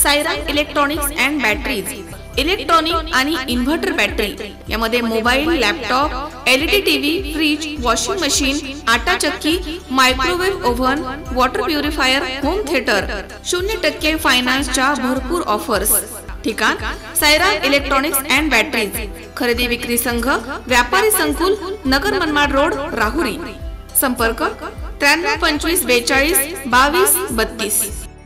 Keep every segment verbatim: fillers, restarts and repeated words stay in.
Siren electronics and batteries, electronic आणि inverter battery यामध्ये mobile, laptop, LED TV, fridge, washing machine, आटा चक्की, microwave oven, water purifier, home theatre, शून्य टक्के फायनान्सच्या भरपूर ऑफर्स। ठिकाण सायरन इलेक्ट्रॉनिक्स अँड बॅटरीज, खरेदी विक्री संघ, व्यापारी संकुल, नगर मनमाड रोड, राहुरी। संपर्क त्र्याण्णव पंचवीस बेचाळीस बावीस बत्तीस।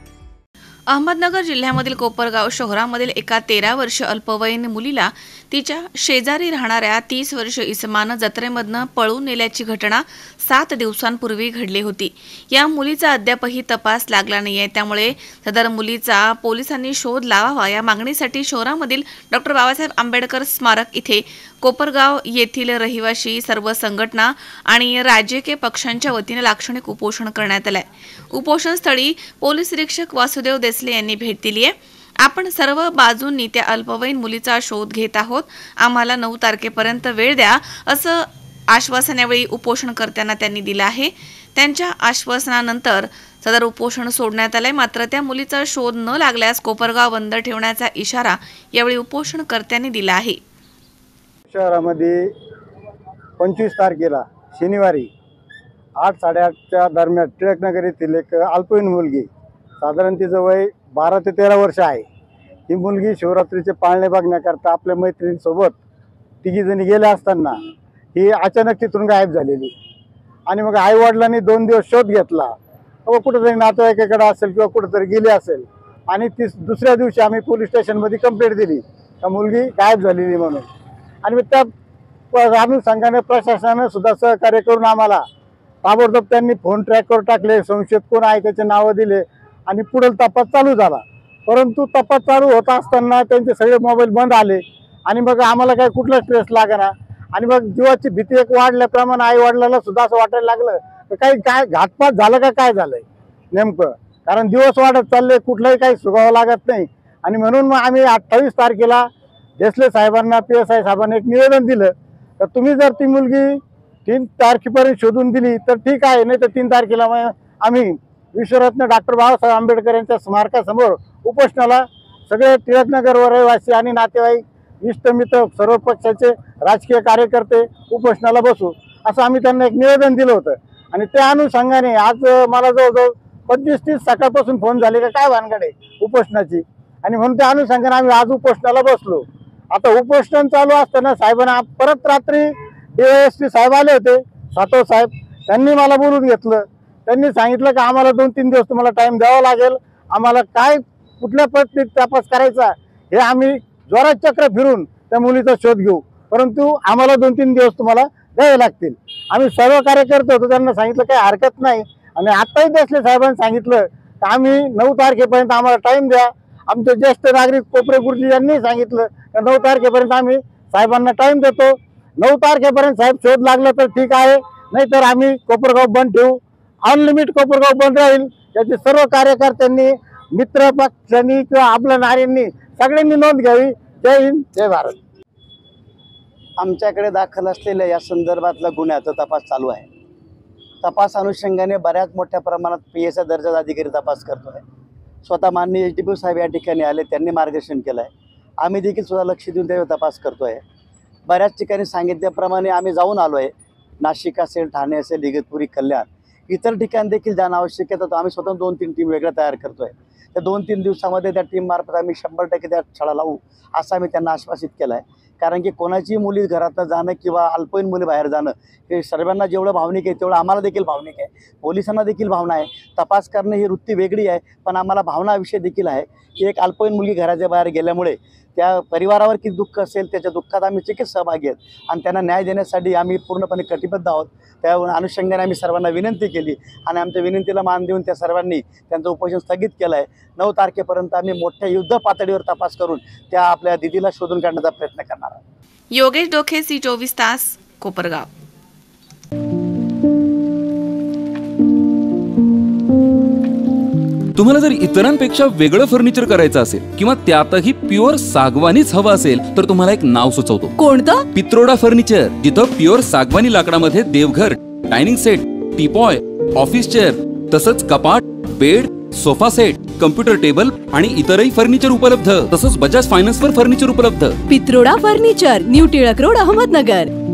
अहमदनगर जिल्ह्यामधील कोपरगाव शहरामधील एका तेरा वर्ष अल्पवयीन मुलीला तिच्या शेजारी राहणाऱ्या तीस वर्ष इसमानं जत्रेमधनं पळून नेल्याची घटना सात दिवसांपूर्वी घडली होती। या मुलीचा अद्यापही तपास लागला नाहीये, त्यामुळे सदर मुलीचा पोलिसांनी शोध लावावा या मागणीसाठी शहरामधील डॉक्टर बाबासाहेब आंबेडकर स्मारक इथे कोपरगाव येथील रहिवासी सर्व संघटना आणि राजकीय पक्षांच्या वतीने लाक्षणिक उपोषण करण्यात आलंय। उपोषणस्थळी पोलीस निरीक्षक वासुदेव देसले यांनी भेट दिली आहे। आपण सर्व बाजूंनी त्या अल्पवयीन मुलीचा शोध घेत आहोत, आम्हाला नऊ तारखेपर्यंत वेळ द्या असं आश्वासन यावेळी उपोषणकर्त्यांना त्यांनी दिलं आहे। त्यांच्या आश्वासनानंतर सदर उपोषण सोडण्यात आलंय, मात्र त्या मुलीचा शोध न लागल्यास कोपरगाव बंद ठेवण्याचा इशारा यावेळी उपोषणकर्त्यांनी दिला आहे। शहरामध्ये पंचवीस तारखेला शनिवारी आठ साडेआठच्या दरम्यान टिळकनगर येथील एक अल्पवयीन मुलगी, साधारण तिचं वय बारा ते तेरा वर्ष आहे, ही मुलगी शिवरात्रीचे पाळणे बघण्याकरता आपल्या मैत्रिणीसोबत तिघी जणी गेल्या असताना ही अचानक तिथून गायब झालेली। आणि मग आई वडिलांनी दोन दिवस शोध घेतला, व कुठेतरी नातेवाईकाकडे असेल किंवा कुठेतरी गेली असेल, आणि ती दुसऱ्या दिवशी आम्ही पोलीस स्टेशनमध्ये कंप्लेंट दिली का मुलगी गायब झालेली म्हणून। आणि मग त्या अनुषंगाने प्रशासनाने सुद्धा सहकार्य करून आम्हाला ताबडतोब त्यांनी फोन ट्रॅकवर टाकले, संशयित कोण आहे त्याचे नावं दिले आणि पुढील तपास चालू झाला। परंतु तपास चालू होत असताना त्यांचे सगळे मोबाईल बंद आले आणि मग आम्हाला काही कुठला स्ट्रेस लागेना। आणि मग जीवाची भीती एक वाढल्याप्रमाणे आई वडिलांना सुद्धा असं वाटायला लागलं की काही काय घातपात झालं का काय झालंय नेमकं, कारण दिवस वाढत चालले, कुठलंही काही सुगावं लागत नाही। आणि म्हणून मग आम्ही अठ्ठावीस तारखेला देसले साहेबांना, पी एस आय साहेबांना एक निवेदन दिलं तर तुम्ही जर ती मुलगी तीन तारखेपर्यंत शोधून दिली तर ठीक आहे, नाही तर तीन तारखेला आम्ही विश्वरत्न डॉक्टर बाबासाहेब आंबेडकर यांच्या स्मारकासमोर उपोषणाला सगळे टिळकनगर रहिवासी आणि नातेवाईक, इष्ट मित्र, सर्व पक्षाचे राजकीय कार्यकर्ते उपोषणाला बसू असं आम्ही त्यांना एक निवेदन दिलं होतं। आणि त्या अनुषंगाने आज मला जवळजवळ पंचवीस तीस सकाळपासून फोन झाले का काय भानगडे उपोषणाची, आणि म्हणून त्या अनुषंगाने आम्ही आज उपोषणाला बसलो। आता उपोषण चालू असताना साहेबांना परत रात्री डीवायएसपी साहेब आले होते, सातव साहेब, त्यांनी मला बोलून घेतलं। त्यांनी सांगितलं की आम्हाला दोन तीन दिवस तुम्हाला टाइम द्यावा लागेल, आम्हाला काय कुठल्या पद्धतीत तपास करायचा हे आम्ही जोरात चक्र फिरून त्या मुलीचा शोध घेऊ, परंतु आम्हाला दोन तीन दिवस तुम्हाला द्यावे लागतील। आम्ही सर्व कार्यकर्ते होतो, त्यांना सांगितलं काही हरकत नाही। आणि आताही देसले साहेबांनी सांगितलं की आम्ही नऊ तारखेपर्यंत आम्हाला टाइम द्या। आमचे ज्येष्ठ नागरिक कोपरे गुरुजी यांनी सांगितलं की नऊ तारखेपर्यंत आम्ही साहेबांना टाइम देतो। नऊ तारखेपर्यंत साहेब शोध लागला तर ठीक आहे, नाहीतर आम्ही कोपरगाव बंद ठेवू, अनलिमिट कोपरगाव बंद राहील। याची सर्व कार्यकर्त्यांनी, मित्र पक्षांनी किंवा आपल्या नाऱ्यांनी सगळ्यांनी नोंद घ्यावी। जय हिंद, जय भारत। आमच्याकडे दाखल असलेल्या या संदर्भातला गुन्ह्याचा तपास चालू आहे। तपास अनुषंगाने बऱ्याच मोठ्या प्रमाणात पी एस आय दर्जाचा अधिकारी तपास करतो आहे। स्वतः माननीय एच डी पी साहेब या ठिकाणी आले, त्यांनी मार्गदर्शन केलं आहे। आम्ही देखील सुद्धा लक्ष देऊन त्यावर तपास करतो आहे। बऱ्याच ठिकाणी सांगितल्याप्रमाणे आम्ही जाऊन आलो आहे, नाशिक असेल, ठाणे असेल, इगतपुरी, कल्याण, इतर ठिकाणी देखील जाणं आवश्यक आहे। तर आम्ही स्वतः दोन तीन टीम वेगळ्या तयार करतो आहे। त्या दोन तीन दिवसामध्ये त्या टीममार्फत आम्ही शंभर टक्के त्या छडा लावू असं आम्ही त्यांना आश्वासित केलं आहे। कारण की कोणाची मुली घरातनं जाणं किंवा अल्पवयीन मुली बाहेर जाणं हे सर्वांना जेवढं भावनिक आहे तेवढं आम्हाला देखील भावनिक आहे, पोलिसांना देखील भावना आहे। तपास करणे ही वृत्ती वेगळी आहे, पण आम्हाला भावना विषय देखील आहे की एक अल्पवयीन मुलगी घराच्या बाहेर गेल्यामुळे त्या परिवारावर किती दुःख असेल, त्याच्या दुःखात आम्ही चिकित्सा सहभागी आहेत आणि त्यांना न्याय देण्यासाठी आम्ही पूर्णपणे कटिबद्ध आहोत। त्या अनुषंगाने आम्ही सर्वांना विनंती केली आणि आमच्या विनंतीला मान देऊन त्या सर्वांनी त्यांचं उपोषण स्थगित केलं आहे। नऊ तारखेपर्यंत आम्ही मोठ्या युद्ध पातळीवर तपास करून त्या आपल्या दिदीला शोधून काढण्याचा प्रयत्न करणार आहोत। योगेश डोखे, सी चोवीस तास, कोपरगाव। तुम्हाला जर इतरांपेक्षा वेगळं फर्निचर करायचं असेल किंवा त्यातही प्युअर सागवानीच हवं असेल तर तुम्हाला एक नाव सुचवतो। कोणतं? पित्रोडा फर्निचर, जिथं प्युअर सागवानी लाकडामध्ये देवघर, dining set, teapoy, office chair तसंच कपाट, bed, sofa set, computer table आणि इतरही फर्निचर उपलब्ध. तसंच बजाज फायनान्स वर फर्निचर उपलब्ध. Pitroda furniture, new Tilak road, Ahmednagar.